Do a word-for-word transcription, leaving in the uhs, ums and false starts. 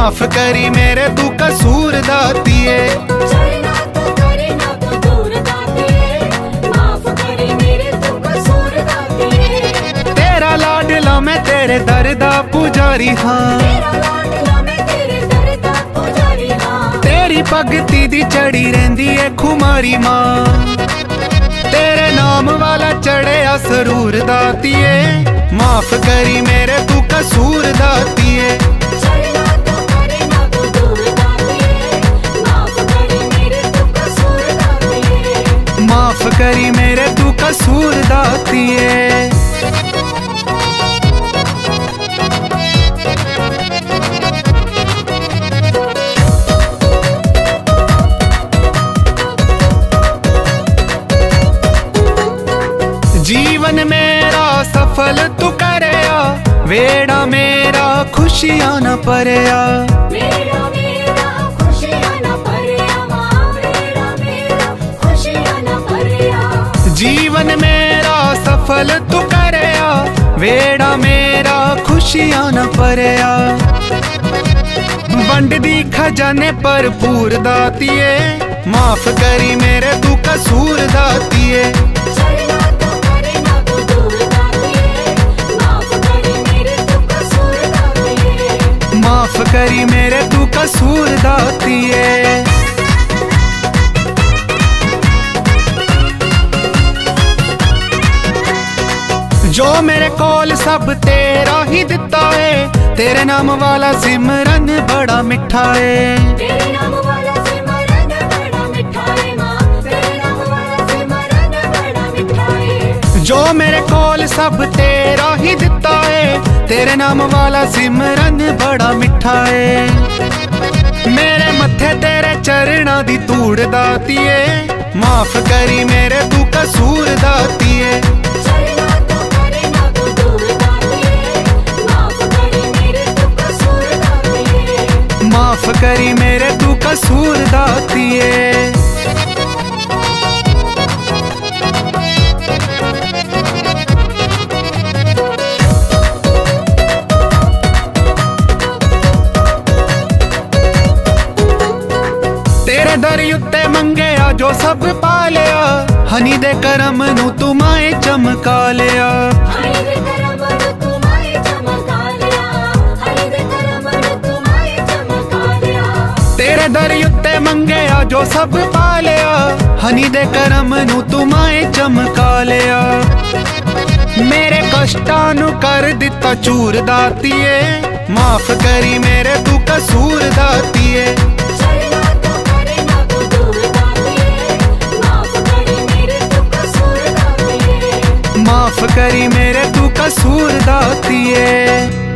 माफ करी मेरे तू कसूर दातिए। तेरा लाडला मैं तेरे दर्दा पुजारी हाँ, तेरी भगती दी चढ़ी रहिंदी है खुमारी मां। तेरे नाम वाला चढ़िया सरूर दातिए, माफ करी मेरे तू कसूर दातिए। माफ करी मेरे तू कसूर दातिए। जीवन मेरा सफल तू करया, वेड़ा मेरा खुशियां न परया। जीवन मेरा सफल तू करया, वेड़ा मेरा खुशियां न परया। वंड दी खजाने भरपूर दातिए, माफ करी मेरे तू कसूर दातिए। माफ करी मेरे तू कसूर दातिए। जो मेरे कोल सब तेरा ही दिता है, तेरे नाम वाला सिमरन बड़ा मिठा है। तेरे नाम वाला सिमरन बड़ा मिठा है मां, तेरे नाम वाला सिमरन बड़ा मिठा है। जो मेरे कोल सब तेरा ही दिता है, तेरे नाम वाला सिमरन बड़ा मिठा है। मेरे मत्थे तेरे चरणा दी धूड़ दातिए, माफ करी मेरे तू कसूर दातिए। माफ करी मेरे तू कसूर दातिए। तेरे दर उत्ते मंगया जो सब पा लिया, हनी दे करम नू तू माए चमका लिया। तेरे दर उत्ते मंगया जो सब पा लिया, हनी दे करम नू तू माए चमका लिया। मेरे कष्टां नू कर दिता चूर दातिए, माफ करी मेरे तू कसूर दातिए। माफ करी मेरे तू कसूर दातिए।